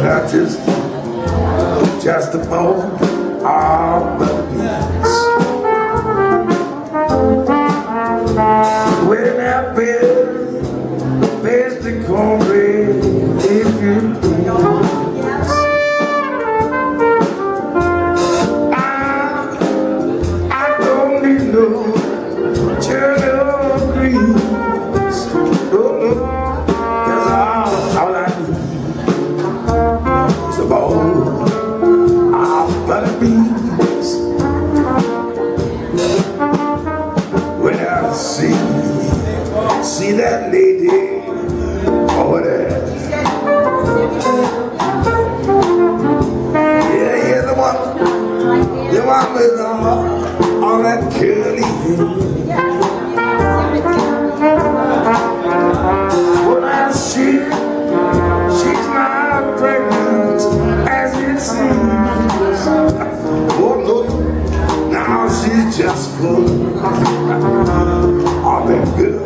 just a bowl of the beans. When I pass the cornbread, if you please. I don't need no turnip greens. No, that's all I need. It's a bowl of butter beans. When I see that lady over there, yeah, the one with all that curly hair. When I see she's not pregnant as it seems. Oh no, now she's just full of that good